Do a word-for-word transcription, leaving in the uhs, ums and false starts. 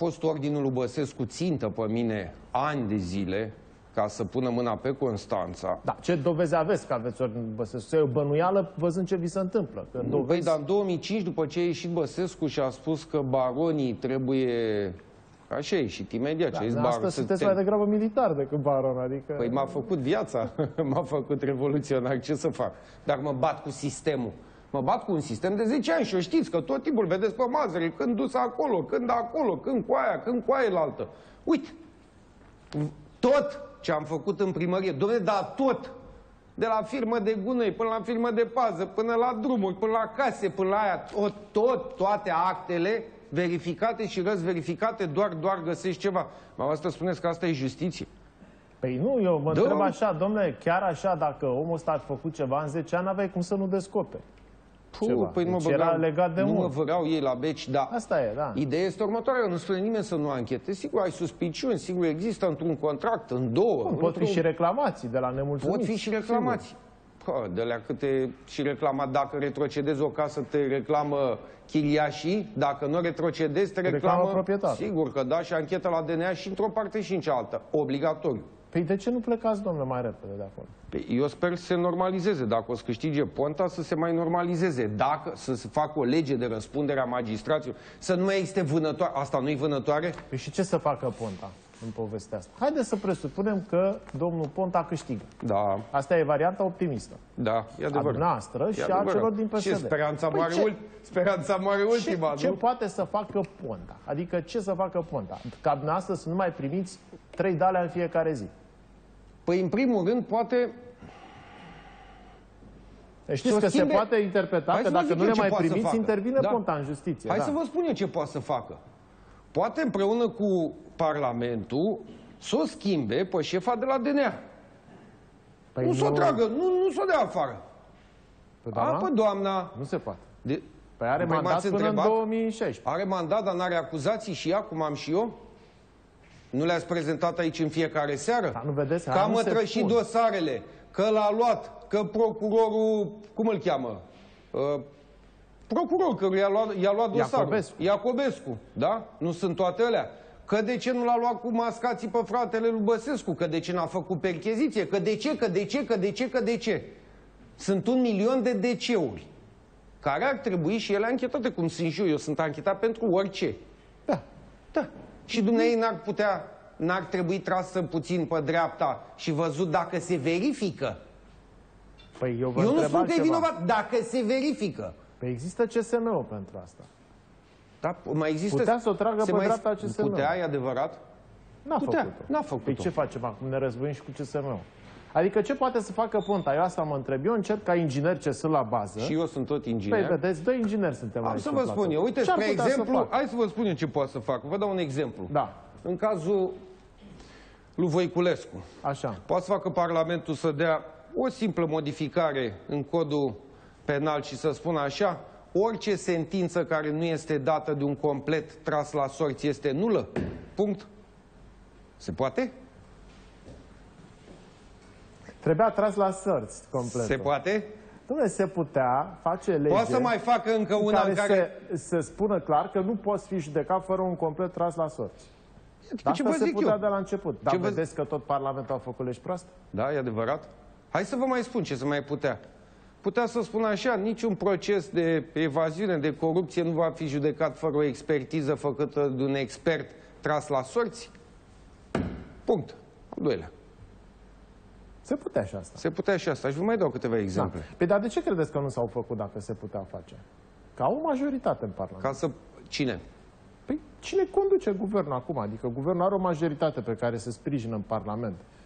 fost ordinul lui Băsescu țintă pe mine ani de zile ca să pună mâna pe Constanța. Da, ce dovezi aveți că aveți ordinul lui Băsescu? E o bănuială văzând ce vi se întâmplă. Că dovezi... Păi, dar în două mii cinci, după ce a ieșit Băsescu și a spus că baronii trebuie... Așa a ieșit imediat. Da, zis, asta sunteți mai degrabă militar decât baron, adică... Păi m-a făcut viața, m-a făcut revoluționar, ce să fac? Dar mă bat cu sistemul. Mă bat cu un sistem de zece ani și o știți că tot timpul vedeți pe mazăre, când dus acolo, când acolo, când cu aia, când cu aia elaltă. Uite, tot ce am făcut în primărie, dom'le, dar tot, de la firmă de gunoi, până la firmă de pază, până la drumuri, până la case, până la aia, tot, tot toate actele verificate și răzverificate, doar, doar găsești ceva. Mă, asta spuneți că asta e justiție? Păi nu, eu mă întreb așa, domnule, chiar așa, dacă omul ăsta a făcut ceva în zece ani, aveai cum să nu descoperi. Puh, păi deci nu mă era legat de nu mult. mă văreau ei la beci, dar asta e, da. Ideea este următoarea, nu spune nimeni să nu anchete. Sigur, ai suspiciuni, sigur, există într-un contract, în două. Bun, pot fi și reclamații de la nemulțumiți. Pot fi și reclamații. Pă, de la câte și reclama, dacă retrocedezi o casă, te reclamă chiriașii, dacă nu retrocedezi, te reclamă, reclamă proprietarul. Sigur că da, și anchetă la D N A și într-o parte și în cealaltă, obligatoriu. Păi de ce nu plecați, domnule, mai repede de acolo? Păi eu sper să se normalizeze. Dacă o să câștige Ponta, să se mai normalizeze. Dacă să se facă o lege de răspundere a magistraților, să nu mai existe vânătoare. Asta nu e vânătoare? Păi și ce să facă Ponta în povestea asta? Haideți să presupunem că domnul Ponta câștigă. Da. Asta e varianta optimistă. Da, e adevărat. A noastră și a celor din P S D. Și speranța păi mare, ce? ult speranța mare ultima, ce, nu? Ce poate să facă Ponta? Adică ce să facă Ponta? Ca dumneavoastră să nu mai primiți trei de alea în fiecare zi. Păi, în primul rând, poate... Știți că se poate interpreta că dacă nu le mai primiți, intervine Ponta în justiție. Hai să vă spun eu ce poate să facă. Poate împreună cu Parlamentul să o schimbe pe șefa de la D N A. Păi nu s-o tragă, nu, nu s-o dea afară. A, pe doamna... Nu se poate. De... Păi are mandat până în două mii șaisprezece. Are mandat, dar n-are acuzații și ea, cum am și eu? Nu le-ați prezentat aici în fiecare seară? Da, nu vedeți? Că am trășit dosarele, că l-a luat, că procurorul, cum îl cheamă? Uh, procurorul, că i-a luat, i-a luat dosarul. Iacobescu. Iacobescu, da? Nu sunt toate alea. Că de ce nu l-a luat cu mascații pe fratele lui Băsescu? Că de ce n-a făcut percheziție? Că de ce, că de ce, că de ce, că de ce? Sunt un milion de deceuri care ar trebui și ele anchetate, cum sunt și eu. Eu sunt anchetat pentru orice. Da. Da. Și dumneavoastră n-ar putea, n-ar trebui trasă puțin pe dreapta și văzut dacă se verifică. Păi eu vă eu nu spun că e vinovat, dacă se verifică. Păi există C S M O pentru asta. Da, mai există... Putea să o tragă pe dreapta C S M O. Putea, e adevărat? N-a făcut-o. N-a făcut-o. Păi ce facem acum? Ne războim și cu C S M O. Adică ce poate să facă Ponta? Eu asta mă întreb. Eu încerc ca inginer ce sunt la bază. Și eu sunt tot inginer. Păi vedeți, doi ingineri suntem aici. Am să vă spun eu. Uite, spre exemplu, hai să vă spun eu ce poate să facă. Vă dau un exemplu. Da. În cazul lui Voiculescu. Așa. Poate să facă Parlamentul să dea o simplă modificare în codul penal și să spună așa: orice sentință care nu este dată de un complet tras la sorți este nulă. Punct. Se poate? Trebuia tras la sorți complet. Se poate? Dom'le, se putea face lege... Poate să mai facă încă una care în care... Se, se spună clar că nu poți fi judecat fără un complet tras la sorți. Dar ce asta vă se putea eu? de la început. Dar ce vedeți vă... că tot Parlamentul a făcut legi proaste? Da, e adevărat. Hai să vă mai spun ce să mai putea. Putea să spun așa: niciun proces de evaziune, de corupție nu va fi judecat fără o expertiză făcută de un expert tras la sorți. Punct. Al doilea. Se putea și asta. Se putea și asta. Și vă mai dau câteva exemple. Da. Păi dar de ce credeți că nu s-au făcut dacă se putea face? Ca o majoritate în Parlament. Ca să... Cine? Păi cine conduce guvernul acum? Adică guvernul are o majoritate pe care se sprijină în Parlament.